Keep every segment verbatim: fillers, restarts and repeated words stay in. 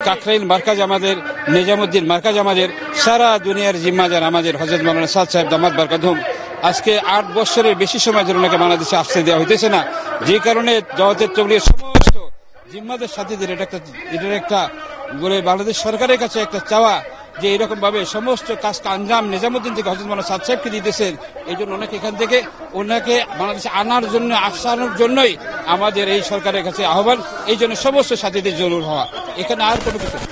কাকরাইল মার্কাজ আমাদের নিজামুদ্দিন মার্কাজ আমাদের সারা দুনিয়ার জিম্মাদার আমাদের হযরত মাওলানা সাদ সাহেব দামাত বরকাতুহুম আজকে আট বছরের বেশি সময় ধরে ওনাকে বাংলাদেশে আসতে দেওয়া হইতেছে না, যে কারণে জামাতের তবলিগের সমস্ত জিম্মাদার সাথীদের এটা একটা এটার একটা বলে বাংলাদেশ সরকারের কাছে একটা চাওয়া যে এরকম ভাবে সমস্ত কাজ আঞ্জাম নিজামুদ্দিন থেকে হযরত মাওলানা সাদ সাহেবকে দিতেছেন। এই জন্য ওনাকে এখান থেকে ওনাকে বাংলাদেশে আনার জন্য আসানোর জন্যই আমাদের এই সরকারের কাছে আহ্বান। এই জন্য সমস্ত সাথীদের জরুর হওয়া, এখানে আর কোনো কিছু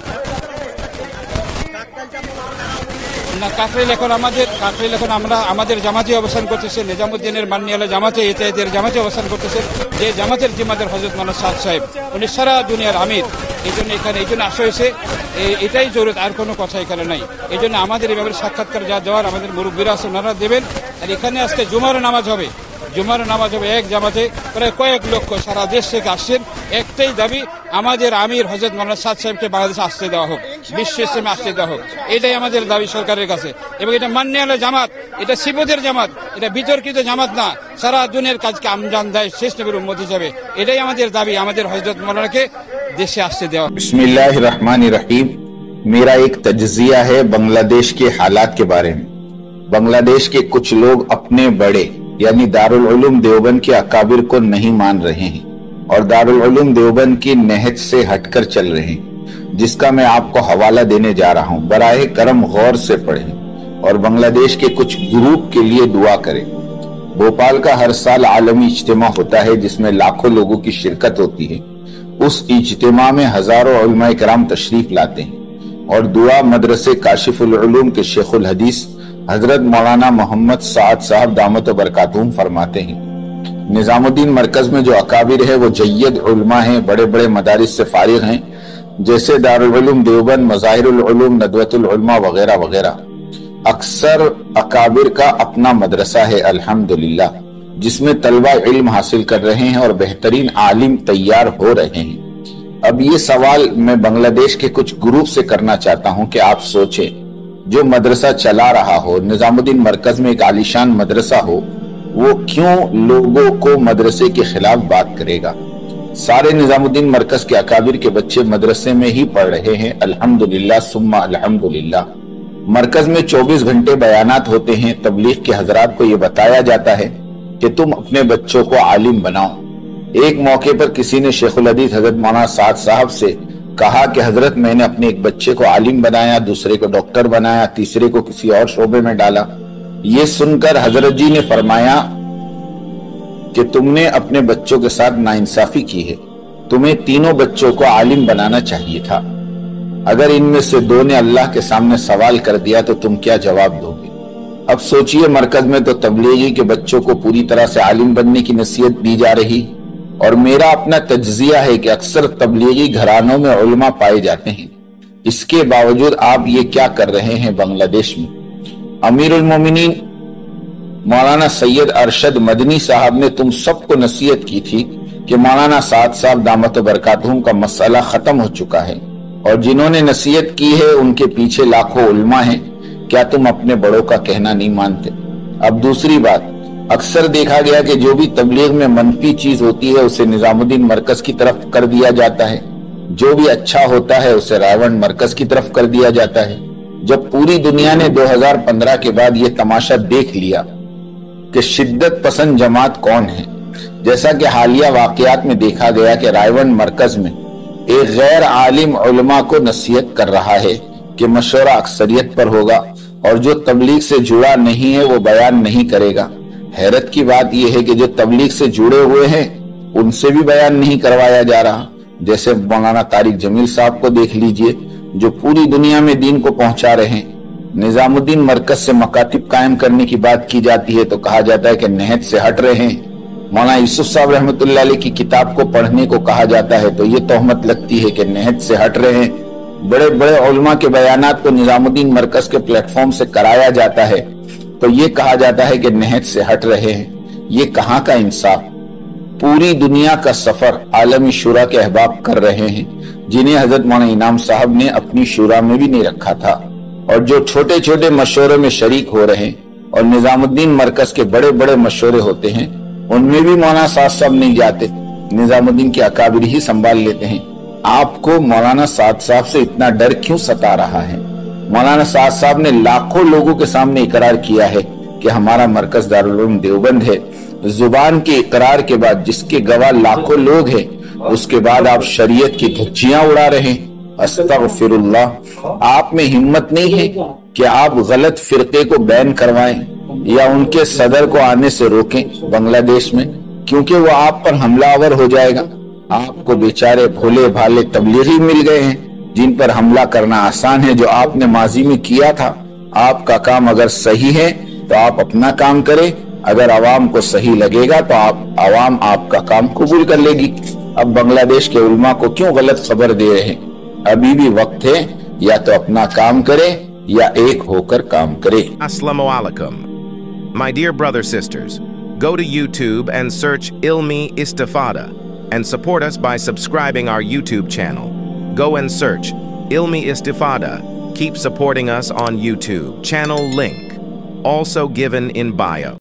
না। কাকরাইল এখন আমাদের কাকরাইল এখন আমরা আমাদের জামাতে অবস্থান করতেছে, নিজামুদ্দিনের মান্নিয়ালা জামাতে ইত্যাদির জামাতে অবস্থান করতেছে, যে জামাতের জিম্মাদার হযরত মাওলানা সাদ সাহেব উনি সারা দুনিয়ার আমির। এই জন্য এখানে এই জন্য আসা হয়েছে, এটাই জরুরত, আর কোনো কথা এখানে নাই। এই জন্য আমাদের এভাবে সাক্ষাৎকার যা দেওয়ার আমাদের মুরব্বীরা আছে ওনারা দেবেন। আর এখানে আজকে জুমার নামাজ হবে, জুমার নামাজ হবে এক জামাতে, প্রায় কয়েক লক্ষ সারা দেশ থেকে আসছেন। একটাই দাবি, আমাদের আমির হযরত মাওলানা সাদ সাহেবকে বাংলাদেশে আসতে দেওয়া হোক, বিশ্ব ইসলামে আসতে দেওয়া হোক, এটাই আমাদের দাবি সরকারের কাছে। এবং এটা মান্নিয়ালা জামাত, এটা সিবতের জামাত, এটা বিতর্কিত জামাত না, সারা দুনিয়ার কাজকে আমজান দেয় শেষ নবীর উম্মত হিসাবে। এটাই আমাদের দাবি, আমাদের হযরত মাওলানাকে देशे आस्ते देवा। बिस्मिल्लाहिर्रहमानिर्रहीम। मेरा एक तज्जिया है बांग्लादेश के हालात के बारे में। बांग्लादेश के कुछ लोग अपने बड़े यानी दारुल उलूम देवबंद के अकाबिर को नहीं मान रहे हैं और दारुल उलूम देवबंद की नहज से हटकर चल रहे हैं, जिसका मैं आपको हवाला देने जा रहा हूँ। बराए करम गौर से पढ़ें और बांग्लादेश के कुछ ग्रुप के लिए दुआ करें। भोपाल का हर साल आलमी इज्तिमा होता है जिसमें लाखों लोगों की शिरकत होती है। उस इज्तिमा में हजारों उलमाए किराम तशरीफ लाते हैं और दुआ मदरसे काशिफुल उलूम के शेखुल हदीस हजरत मौलाना मोहम्मद साद साहब दामत बरकातुहुम फरमाते हैं, निजामुद्दीन मरकज में जो अकाबिर है वो जय्यद उलमा हैं, बड़े बड़े मदारिस से फारिग हैं, जैसे दारुल उलूम देवबंद, मज़ाहिरुल उलूम, नदवतुल उलमा वगैरह वगैरह। अक्सर अकाबिर का अपना मदरसा है अल्हम्दुलिल्लाह, जिसमें तलबा इल्म हासिल कर रहे हैं और बेहतरीन आलिम तैयार हो रहे हैं। अब ये सवाल मैं बांग्लादेश के कुछ ग्रुप से करना चाहता हूं कि आप सोचें, जो मदरसा चला रहा हो, निजामुद्दीन मरकज में एक आलीशान मदरसा हो, वो क्यों लोगों को मदरसे के खिलाफ बात करेगा? सारे निजामुद्दीन मरकज के अकाबिर के बच्चे मदरसे में ही पढ़ रहे हैं अल्हम्दुलिल्लाह सुम्मा अल्हम्दुलिल्लाह। मरकज में चौबीस घंटे बयानात होते हैं। तबलीग के हजरात को ये बताया जाता है कि तुम अपने बच्चों को आलिम बनाओ। एक मौके पर किसी ने शेखुल हदीस हजरत मौलाना साद साहब से कहा कि हजरत मैंने अपने एक बच्चे को आलिम बनाया, दूसरे को डॉक्टर बनाया, तीसरे को किसी और शोबे में डाला। ये सुनकर हजरत जी ने फरमाया कि तुमने अपने बच्चों के साथ नाइंसाफी की है, तुम्हें तीनों बच्चों को आलिम बनाना चाहिए था। अगर इनमें से दो ने अल्लाह के सामने सवाल कर दिया तो तुम क्या जवाब दोगे? अब सोचिए, मरकज में तो तबलीगी के बच्चों को पूरी तरह से आलिम बनने की नसीहत दी जा रही, और मेरा अपना तज्जिया है कि अक्सर तबलीगी घरानों में उलमा पाए जाते हैं। इसके बावजूद आप ये क्या कर रहे हैं बांग्लादेश में? अमीरुल मोमिनीन मौलाना सैयद अरशद मदनी साहब ने तुम सबको नसीहत की थी कि मौलाना साद साहब दामत बरकातुहुम का मसला खत्म हो चुका है, और जिन्होंने नसीहत की है उनके पीछे लाखों उलमा हैं। क्या तुम अपने बड़ों का कहना नहीं मानते? अब दूसरी बात, अक्सर देखा गया कि जो भी तबलीग में मनफी चीज होती है उसे निजामुद्दीन मरकज की तरफ कर दिया जाता है, जो भी अच्छा होता है उसे रावण मरकज की तरफ कर दिया जाता है। जब पूरी दुनिया ने दो हज़ार पंद्रह के बाद ये तमाशा देख लिया कि शिद्दत पसंद जमात कौन है, जैसा कि हालिया वाकयात में देखा गया कि रावण मरकज में एक गैर आलिम उलमा को नसीहत कर रहा है कि मशवरा अक्सरियत पर होगा और जो तबलीग से जुड़ा नहीं है वो बयान नहीं करेगा। हैरत की बात यह है कि जो तबलीग से जुड़े हुए हैं उनसे भी बयान नहीं करवाया जा रहा। जैसे मौलाना तारिक जमील साहब को देख लीजिए, जो पूरी दुनिया में दीन को पहुंचा रहे हैं। निजामुद्दीन मरकज से मकातिब कायम करने की बात की जाती है तो कहा जाता है कि नहज से हट रहे हैं। मौलाना यूसुफ साहब रहमतुल्लाह अलैह की किताब को पढ़ने को कहा जाता है तो ये तोहमत लगती है कि नहज से हट रहे हैं। बड़े बड़े उलमा के बयानात को निजामुद्दीन मरकज के प्लेटफॉर्म से कराया जाता है तो ये कहा जाता है कि नहज से हट रहे हैं। ये कहाँ का इंसाफ? पूरी दुनिया का सफर आलमी शुरा के अहबाब कर रहे हैं, जिन्हें हजरत मौलाना इनाम साहब ने अपनी शुरा में भी नहीं रखा था, और जो छोटे छोटे मशवरे में शरीक हो रहे हैं और निजामुद्दीन मरकज के बड़े बड़े मशवरे होते हैं उनमें भी मौलाना साद साहब नहीं जाते, निजामुद्दीन के अकाबिर ही संभाल लेते हैं। आपको मौलाना साद साहब से इतना डर क्यों सता रहा है? मौलाना साद साहब ने लाखों लोगों के सामने इकरार किया है कि हमारा मरकज दारुल उलूम देवबंद है। जुबान के इकरार के बाद, जिसके गवाह लाखों लोग हैं, उसके बाद आप शरीयत की धज्जियां उड़ा रहे हैं। अस्तगफिरुल्लाह। आप में हिम्मत नहीं है कि आप गलत फिरके को बैन करवाएं या उनके सदर को आने से रोकें बांग्लादेश में, क्योंकि वो आप पर हमलावर हो जाएगा। आपको बेचारे भोले भाले तबलीगी मिल गए हैं जिन पर हमला करना आसान है, जो आपने माजी में किया था। आपका काम अगर सही है तो आप अपना काम करें, अगर आवाम को सही लगेगा तो आप आवाम आपका काम कबूल कर लेगी। अब बांग्लादेश के उलमा को क्यों गलत खबर दे रहे हैं? अभी भी वक्त है, या तो अपना काम करे या एक होकर काम करे। Assalamu alaikum. My dear brother sisters, go to YouTube and search Ilmi Istifada and support us by subscribing our YouTube channel. Go and search Ilmi Istifada. Keep supporting us on YouTube. Channel link also given in bio.